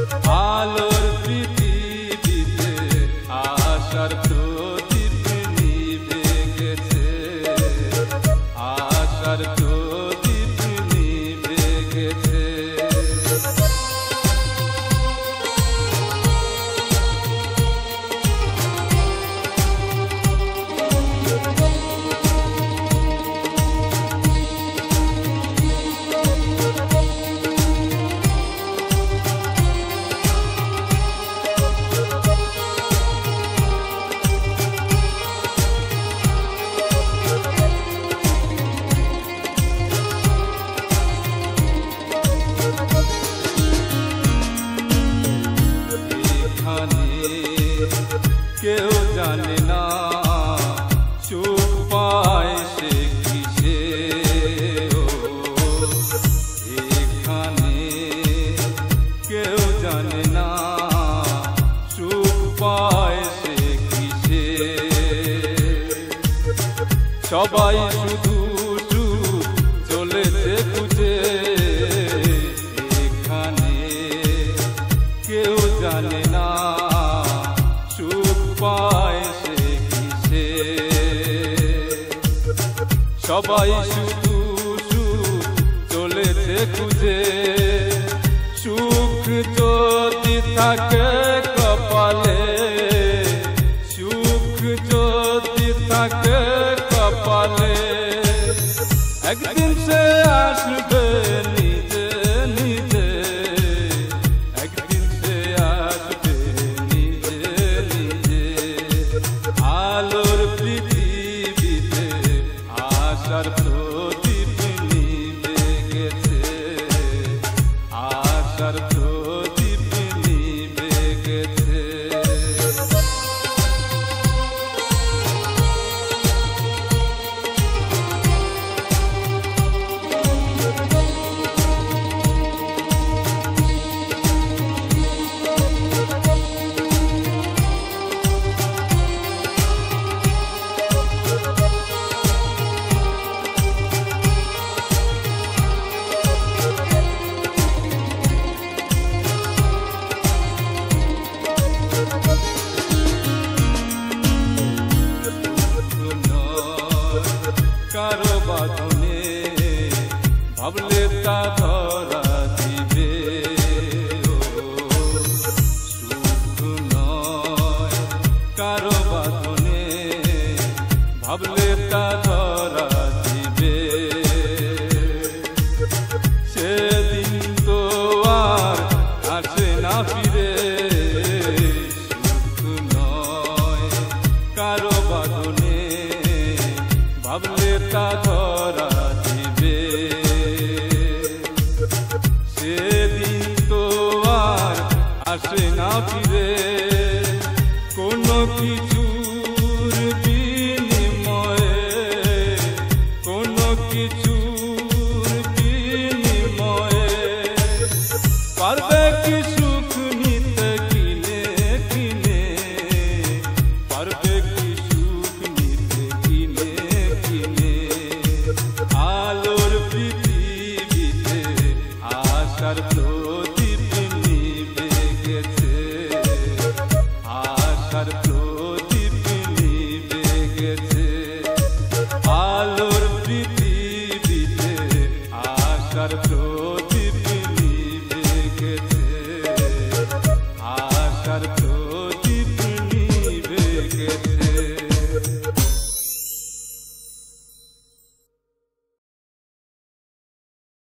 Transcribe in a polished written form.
আলোর পৃথিবীতে আশার প্রদীপ নিভে গেছে, আশার প্রদীপ নিভে গেছে। কেউ জানে না সুখ পায় সে কিসে, এখানে কেউ জানে না সুখ পায় সে কিসে। সবাই শুধু সুখ চলেছে খুঁজে, এখানে কেউ জানে না পায় সে কিসে। সবাই শুধু সুখ চলেছে খুঁজে, সুখ যদি থাকে কপালে, সুখ যদি থাকে কপালে, একদিন সে আসবে নিজে নিজে, একদিন সে আসবে নিজে নিজে। আলোর পৃথিবীতে আশার প্রদীপ নিভে গেছে, আশার প্রদীপ নিভে গেছে। কারো বাঁধনে ভাবলে তা ধরা দিবে, সুখ নয় কারো বাঁধনে ভাবলে তা ধরা দিবে। সেদিন তো আর আসে না ফিরে, সুখ নয় কারো বাঁধনে ভাবলে তা ধরা দিবে। সেদিন তো আর আসে না ফিরে, কোনো কিছুর বিনিময়ে, কোনো কিছুর বিনিময়ে পারবে কি সুখ নিতে কিনে কিনে, পারবে কি সুখ নিতে কিনে কিনে। আলোর পৃথিবীতে আশার প্রদীপ নিভে গেছে, আশার প্রদীপ নিভে গেছে। আলোর পৃথিবীতে আশার প্রদীপ